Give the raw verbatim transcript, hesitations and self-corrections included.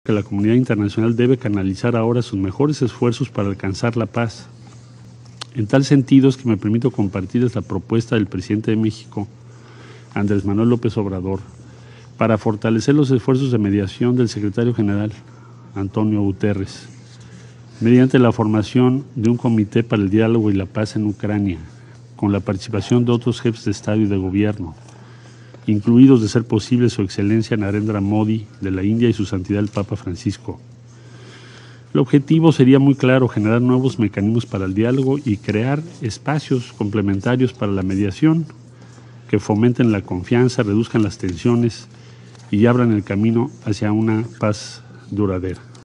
que la comunidad internacional debe canalizar ahora sus mejores esfuerzos para alcanzar la paz. En tal sentido es que me permito compartirles la propuesta del presidente de México, Andrés Manuel López Obrador, para fortalecer los esfuerzos de mediación del secretario general, Antonio Guterres, mediante la formación de un comité para el diálogo y la paz en Ucrania, con la participación de otros jefes de Estado y de Gobierno, incluidos, de ser posible, Su Excelencia Narendra Modi de la India y Su Santidad el Papa Francisco. El objetivo sería muy claro: generar nuevos mecanismos para el diálogo y crear espacios complementarios para la mediación que fomenten la confianza, reduzcan las tensiones y abran el camino hacia una paz duradera.